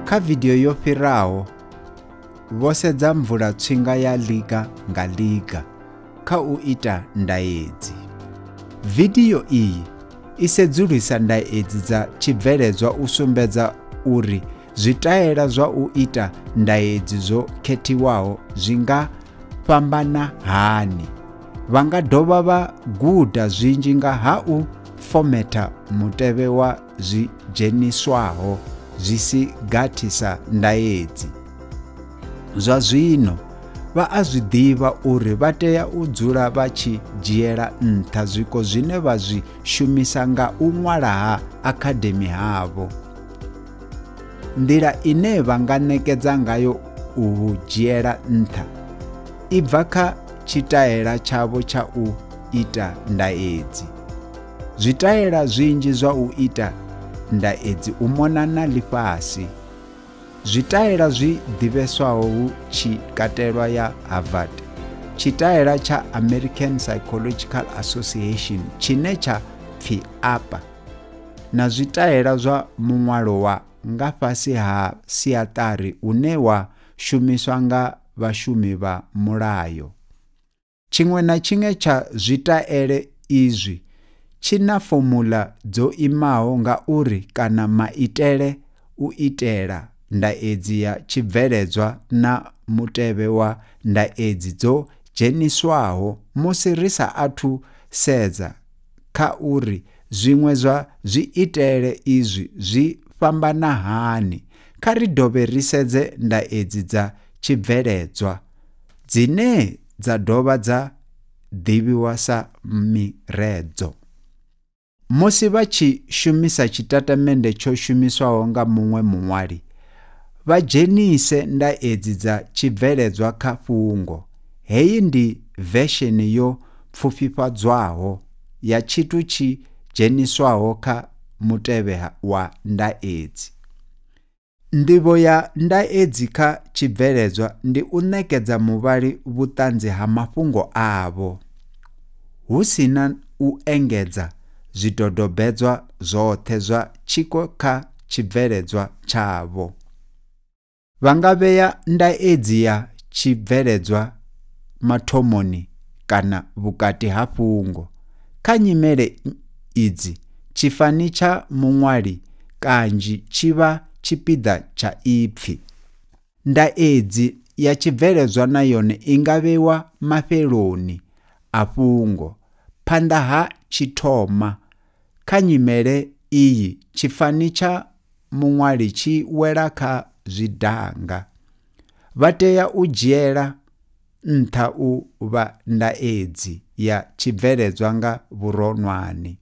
Kha video yo fhiraho, vho sedza mvula tswinga ya liga nga liga kha u ita ndaedzi. Video iyi i sedzulusa ndaedzi dza tshibveledzwa u sumbedza uri zwitaela zwa u ita ndaedzi zwo khethiwaho zwi nga fhambana hani. Vha nga dovha vha guda zwinzhi nga ha u fometa mutevhe wa zwidzheniswaho zwi si gathisa ndaedzi. Zwa zwino, vha a zwi ḓivha uri vha tea u dzula vha tshi dzhiela nṱha zwiko zwine vha zwi shumisa nga u ṅwala ha akhademi havho. Nḓila ine vha nga ṋekedza ngayo u hu dzhiela nṱha i bva kha tshitaela tshavho tsha u ita ndaedzi. Zwitaela zwinzhi zwa u ita ndaedzi u mona na ḽifhasi. Zwitaela zwi ḓivheswaho hu tshi katelwa ya Harvard, tshitaela tsha American Psychological Association tshine tsha pfi APA, na zwitaela zwa muṅwalo wa nga fhasi ha siaṱari une wa shumiswa nga vhashumi vha mulayo. Tshiṅwe na tshiṅwe tsha zwitaele izwi tshi na fomula dzo imaho nga uri kana maitele u itela ndaedzi ya tshibveledzwa na mutevhe wa ndaedzi dzo dzheniswaho musi ri sa athu sedza kha uri zwiṅwe zwa zwiitele izwi zwi fhambana hani. Kha ri dovhe ri sedze ndaedzi dza tshibveledzwa dzine dza dovha dza ḓivhiwa sa miredzo. Musi vha tshi shumisa tshitatamennde tsho shumiswaho nga muṅwe muṅwali, vha dzhenise ndaedzi dza tshibveledzwa kha fhungo. Heyi ndi vesheni yo pfufhifhadzwaho ya tshithu tshi dzheniswaho kha mutevhe wa ndaedzi. Ndivho ya ndaedzi kha tshibveledzwa ndi u ṋekedza muvhali vhuṱanzi ha mafhungo avho, hu si na u engedza zwidodombedzwa zwoṱhe zwa tshiko kha tshibveledzwa tshavho. Vha nga vhea ndaedzi ya tshibveledzwa mathomoni kana vhukati ha fhungo. Kha nyimele idzi, tshifani tsha muṅwali kanzhi tshi vha tshipiḓa tsha ipfi. Ndaedzi ya tshibveledzwa na yone i nga vhewa mafheloni a fhungo, phanḓa ha tshithoma. Kha nyimele iyi, tshifani tsha muṅwali tshi wela kha zwidanga. Vha tea u dzhiela nṱha u vha ndaedzi ya tshibveledzwa nga vhuronwane.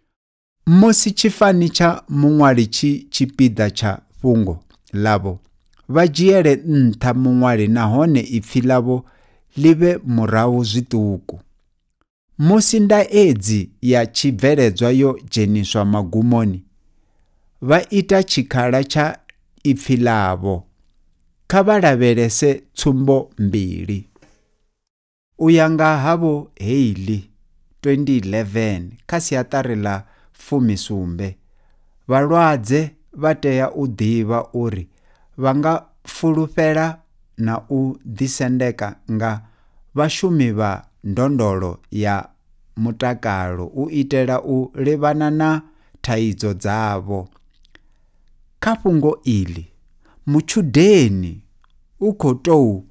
Musi tshifani tsha muṅwali tshi tshipiḓa tsha fhungo ḽavho, vha dzhiele nṱha muṅwali nahone ipfi ḽavho ḽi vhe murahu zwiṱuku. Musi ndaedzi ya tshibveledzwa yo dzheniswa magumoni, vha ita tshikhala tsha ipfi ḽavho. Kha vha lavhelese tsumbo mbili. U ya nga havho Haley 2011 kha siaṱari ḽa 17, vhalwadze vha tea u ḓivha uri vha nga fulufhela na u ḓisendeka nga vhashumi vha ndondolo ya mutakalo u itela u livhana na thaidzo dzavho. Kha fhungo iḽi, mutshudeni u khou tou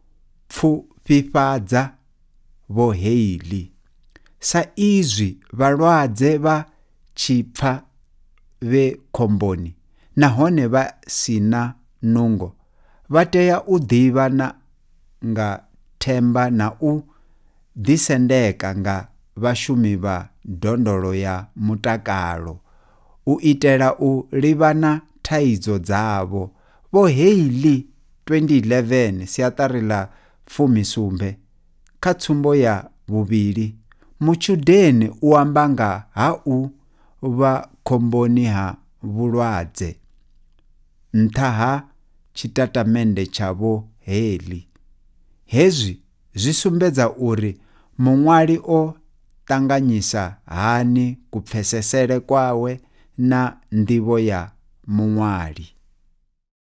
pfufhifhadza vho Haley. Sa izwi vhalwadze vha tshi pfa vhe khomboni nahone vha si na nungo, vha tea u ḓivha na nga themba na u ḓisendeka nga vhashumi vha ndondolo ya mutakalo u itela u livhana thaidzo dzavho. Vho Haley 2011 siaṱari ḽa 17 kha tsumbo ya vhuvhili, mutshudeni u amba nga ha u vha khomboni ha vhulwadze. Nṱha ha tshitatamennde tsha Vho Haley, hezwi zwi sumbedza uri muṅwali o ṱanganyisa hani kupfesesele kwawe na nḓivho ya muṅwali.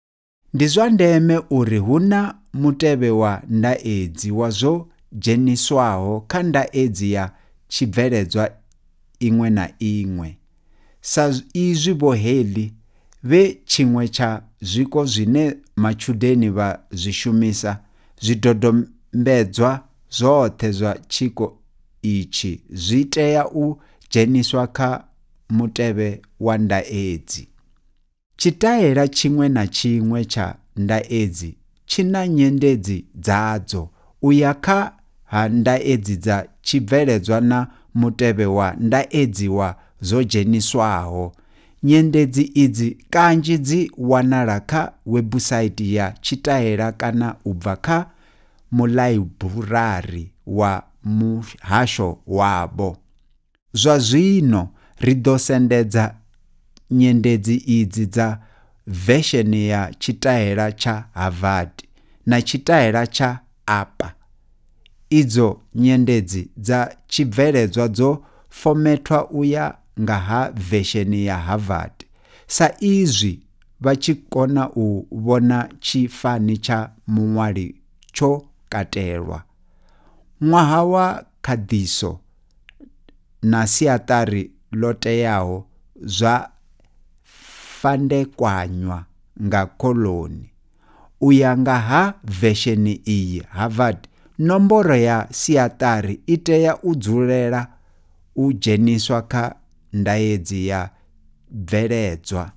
Ndi zwa ndeme uri huna mutevhe wa ndaedzi wa zwo dzheniswaho kha ndaedzi ya tshibveledzwa iṅwe na iṅwe. Sa izwi vhoheli vhe tshiṅwe tsha zwiko zwine matshudeni vha zwi shumisa, zwidodombedzwa zwoṱhe zwa tshiko itshi zwi tea u dzheniswa kha mutevhe wa ndaedzi. Tshitaela tshiṅwe na tshiṅwe tsha ndaedzi tshi na nyendedzi dzadzo u ya kha ha ndaedzi dza tshibveledzwa na mutevhe wa ndaedzi wa zwo dzheniswaho. Nyendedzi idzi kanzhi dzi wanala kha webusaithi ya tshitaela kana u bva kha mulaiburari wa muhasho wavho. Zwa zwino ri ḓo sendedza nyendedzi idzi dza vesheni ya tshitaela tsha Harvard na tshitaela tsha APA. Idzo nyendedzi dza tshibveledzwa dzo fomethwa u ya nga ha vesheni ya Harvard, sa izwi vha tshi kona u vhona tshifani tsha muṅwali tsho katelwa. Ṅwaha wa khaḓiso na siaṱari ḽo teaho zwa fandekwanywa nga koḽoni. U ya nga ha vesheni iyi Harvard, nomboro ya siaṱari i tea u dzulela u dzheniswa kha ndaedzi ya bveledzwa.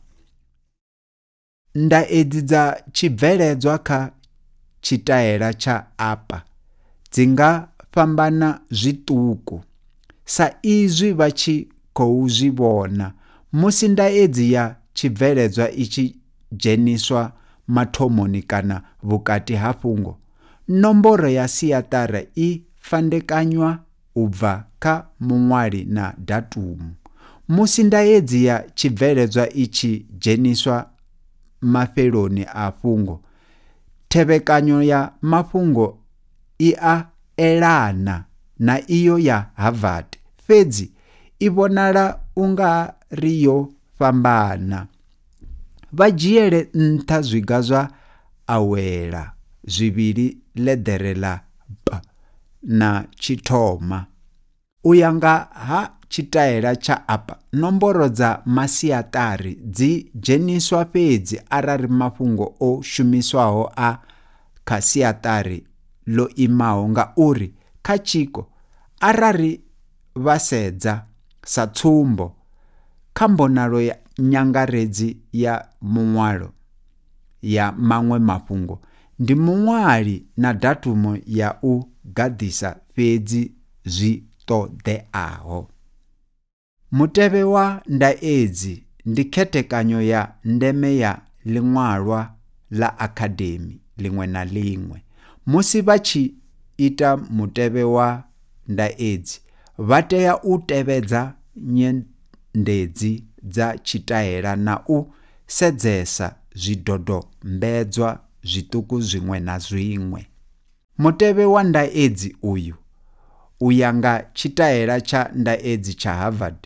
Ndaedzi dza tshibveledzwa kha tshitaela tsha APA dzi nga fhambana zwiṱuku, sa izwi vha tshi khou zwi vhona musi ndaedzi ya tshibveledzwa i tshi dzheniswa mathomoni kana vhukati ha fhungo. Nomboro ya siaṱari i fandekanywa u bva kha muṅwali na datumu. Musi ndaedzi ya tshibveledzwa i tshi dzheniswa mafheloni a fhungo, thevhekanyo ya mafhungo i a elana na iyo ya Harvard, fhedzi i vhonala u nga ri yo fhambana. Vha dzhiele nṱha zwiga zwa awela zwivhili ḽeḓere ḽa B na tshithoma. U ya nga ha tshitaela tsha APA, nomboro dza masiaṱari dzi dzheniswa fhedzi arali mafhungo o shumiswaho a kha siaṱari ḽo imaho nga uri kha tshiko. Arali vha sedza sa tsumbo kha mbonalo ya nyangaredzi ya muṅwalo ya maṅwe mafhungo, ndi muṅwali na datumu ya u gaḓisa fhedzi zwi ṱoḓeaho. Mutevhe wa ndaedzi ndi khethekanyo ya ndeme ya ḽiṅwalwa ḽa akhademi ḽiṅwe na ḽiṅwe. Musi vha tshi ita mutevhe wa ndaedzi, vha tea u tevhedza nyendedzi dza tshitaela na u sedzesa zwidodombedzwa zwiṱuku zwiṅwe na zwiṅwe. Mutevhe wa ndaedzi uyu, u ya nga tshitaela tsha ndaedzi tsha Harvard,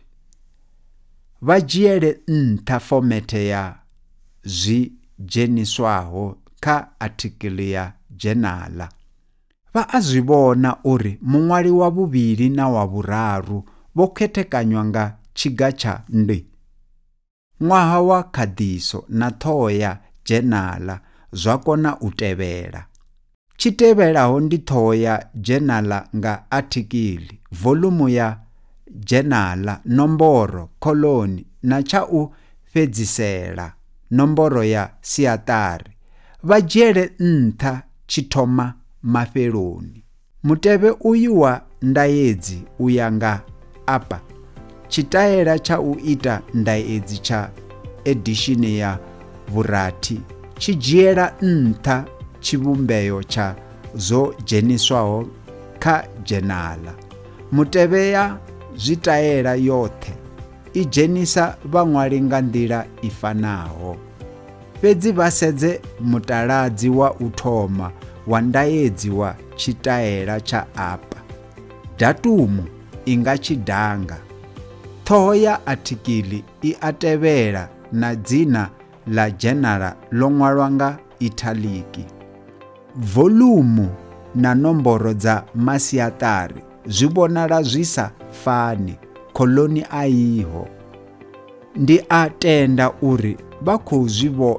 vha dzhiele nṱha fomethe ya zwi dzheniswaho kha athikiḽi ya dzhenala. Vha a zwi vhona uri muṅwali wa vhuvhili na wa vhuraru vho khethekanywa nga tshiga tsha ndi. Ṅwaha wa khaḓiso na ṱhoho ya dzhenala zwa kona u tevhela. Tshi tevhelaho ndi ṱhoho ya dzhenala nga athikiḽi, voḽumu ya dzhenala, nomboro, koḽoni na tsha u fhedzisela, nomboro ya siaṱari. Vha dzhiele nṱha tshithoma mafheloni. Mutevhe uyu wa ndaedzi u ya nga APA, tshitaela tsha u ita ndaedzi tsha edishini ya vhurathi tshi dzhiela nṱha tshivhumbeo tsha zwo dzheniswaho kha dzhenala. Mutevhe ya zwitaela yoṱhe i dzhenisa vhaṅwali nga nḓila i fanaho. Fhedzi vha sedze mutaladzi wa u thoma wa ndaedzi wa tshitaela tsha APA. Datumu i nga tshidanga. Ṱhoho ya athikiḽi i a tevhela na dzina ḽa dzhenala ḽo ṅwalwa nga italic. Volumu na nomboro dza masiatari zwi vhonala zwi sa fani, kholoni a iho. Ndi a tenda uri vha khou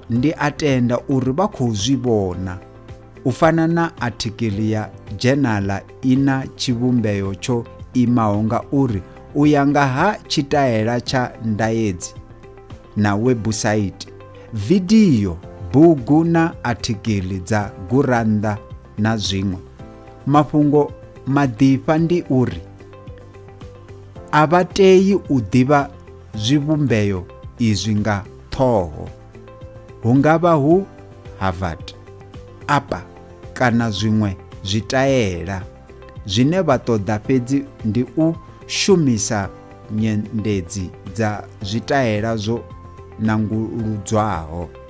zwi vhona. U fana na athikili ya dzhenala ina tshivhumbeo tsho imaho nga uri u ya nga ha tshitaela tsha ndaedzi na webusaithi, vidio, bugu na athikili dza gurannḓa na zwiṅwe. Mafhungo maḓipha ndi uri a vha tei u ḓivha zwivhumbeo izwi nga ṱhoho. Hu nga vha hu Harvard, APA kana zwiṅwe zwitaela. Zwine vha ṱoḓa fhedzi ndi u shumisa nyendedzi dza zwitaela zwo nanguludzwaho.